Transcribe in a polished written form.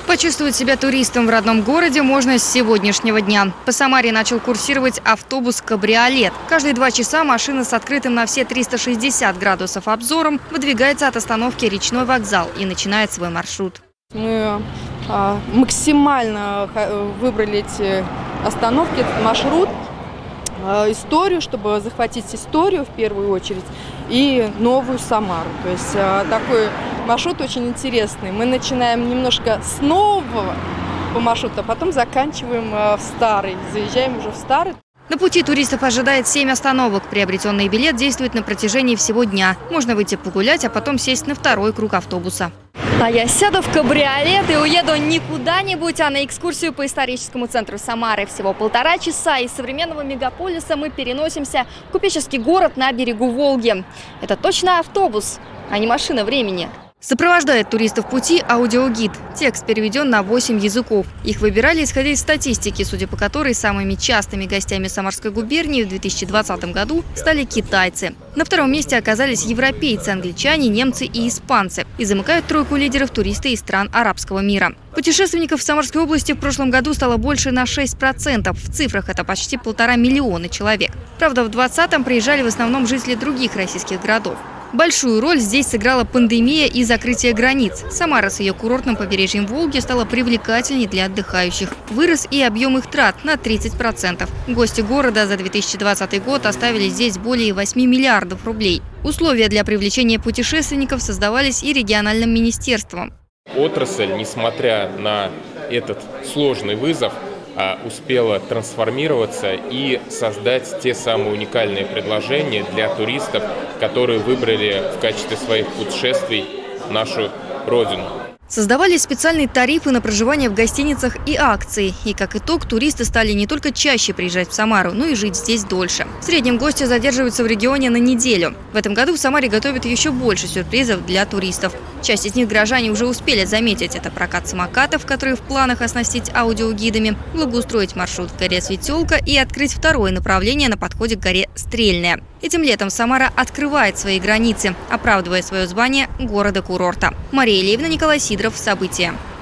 Почувствовать себя туристом в родном городе можно с сегодняшнего дня. По Самаре начал курсировать автобус «Кабриолет». Каждые 2 часа машина с открытым на все 360 градусов обзором выдвигается от остановки «Речной вокзал» и начинает свой маршрут. Мы максимально выбрали эти остановки, этот маршрут, историю, чтобы захватить историю в первую очередь и новую Самару. То есть такой маршрут очень интересный. Мы начинаем немножко с нового по маршруту, а потом заканчиваем в старый, заезжаем уже в старый. На пути туристов ожидает 7 остановок. Приобретенный билет действует на протяжении всего дня. Можно выйти погулять, а потом сесть на второй круг автобуса. А я сяду в кабриолет и уеду не куда-нибудь, а на экскурсию по историческому центру Самары. Всего 1,5 часа из современного мегаполиса мы переносимся в купеческий город на берегу Волги. Это точно автобус, а не машина времени. Сопровождает туристов пути аудиогид. Текст переведен на 8 языков. Их выбирали исходя из статистики, судя по которой самыми частыми гостями Самарской губернии в 2020 году стали китайцы. На втором месте оказались европейцы, англичане, немцы и испанцы. И замыкают тройку лидеров туристы из стран арабского мира. Путешественников в Самарской области в прошлом году стало больше на 6%. В цифрах это почти 1,5 миллиона человек. Правда, в 2020-м приезжали в основном жители других российских городов. Большую роль здесь сыграла пандемия и закрытие границ. Самара с ее курортным побережьем Волги стала привлекательней для отдыхающих. Вырос и объем их трат на 30%. Гости города за 2020 год оставили здесь более 8 миллиардов рублей. Условия для привлечения путешественников создавались и региональным министерством. Отрасль, несмотря на этот сложный вызов, успела трансформироваться и создать те самые уникальные предложения для туристов, которые выбрали в качестве своих путешествий нашу родину. Создавались специальные тарифы на проживание в гостиницах и акции. И как итог, туристы стали не только чаще приезжать в Самару, но и жить здесь дольше. В среднем гости задерживаются в регионе на неделю. В этом году в Самаре готовят еще больше сюрпризов для туристов. Часть из них горожане уже успели заметить. Это прокат самокатов, которые в планах оснастить аудиогидами, благоустроить маршрут к горе Светелка и открыть второе направление на подходе к горе Стрельная. Этим летом Самара открывает свои границы, оправдывая свое звание города-курорта. Мария Левина, Николай Сидоров. События.